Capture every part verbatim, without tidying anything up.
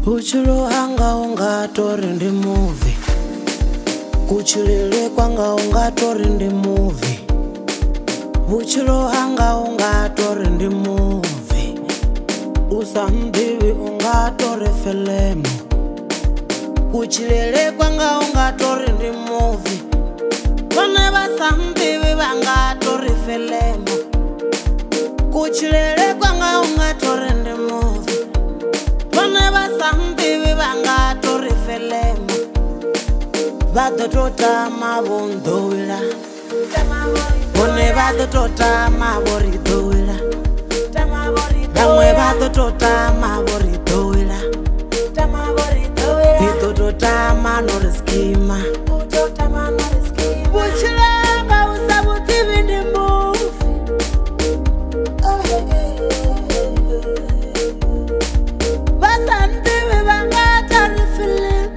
Uchilo hanga unga tori ndi movie. Kuchilele kwanga unga tori ndi movie. Uchilo hanga unga tori ndi movie. Usambiwi unga tori filemu. Kuchilele kwanga unga tori ndi movie. Kone basambiwi banga tori filemu. Kuchilele kwanga unga tori ndi movie. Kone basambiwi banga tori filemu. Vado tota mabondowila. Kone vado tota maboridowila. Damwe vado tota maboridowila. Nito tota manoriskima. Uchilanga usabuti ndi movie. Basambiwi banga tori filemu.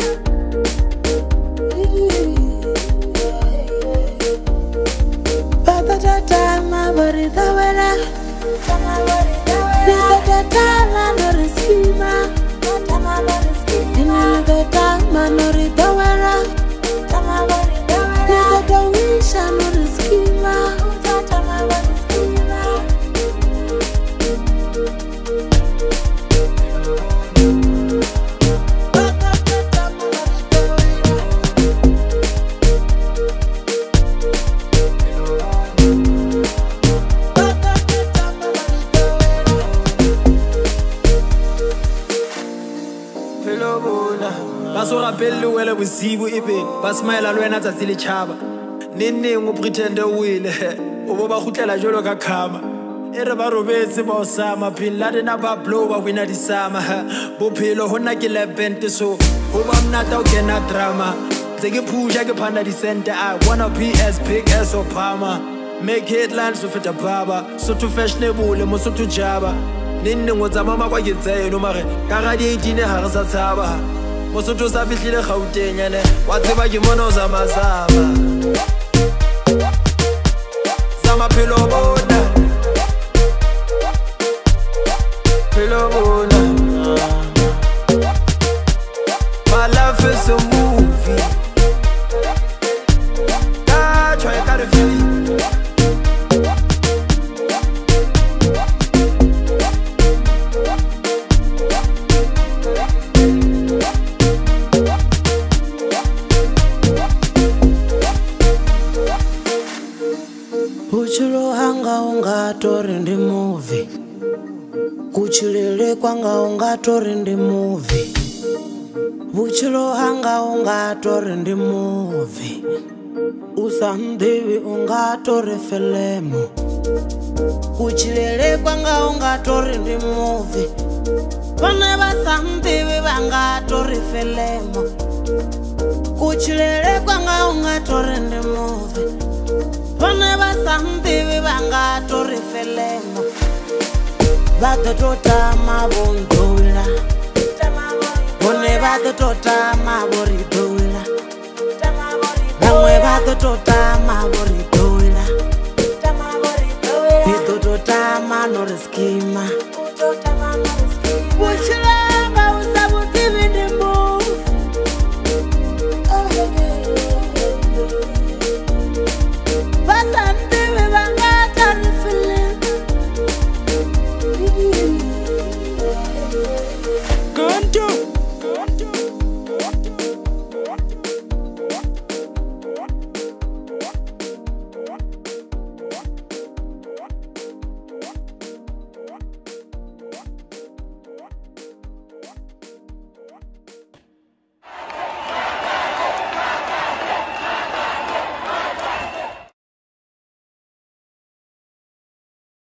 Basora pelle wele bosibu ebe ba smile lwena tsatsi le tshaba nenneng o pretend o wile o bo ba khutlela jolo ka khama ere ba robetse ba osama philla dena ba blow ba wina di sama bophelo hona ke levent so ho ba mnata o kena drama tse ke phusha ke phanda di center I wanna be as big as Obama make headlines so feta baba so to fashionable mo so to jaba nenneng o tsamama kwa ke tseno mare ka ga di eighteen ha re sa tshaba Mosotho sa fihlile Gauteng ene wa tseba ke mona o zamazama Zama phelo bona Phelo bona My life is a movie Ah, try to carry feeling Uchilo hanga unga tori ndi movie. Kuchilele kwanga unga tori ndi movie. Uchilo hanga unga tori ndi movie. Usambiwi unga tori filemu. Kuchilele kwanga unga tori ndi movie. Kone basambiwi banga tori filemu. Kuchilele kwanga unga tori ndi movie. Kone basambiwi banga tori filemu. Vado tota mabondowila. Kone vado tota maboridowila. Damwe vado tota maboridowila. Nito tota manoriskima.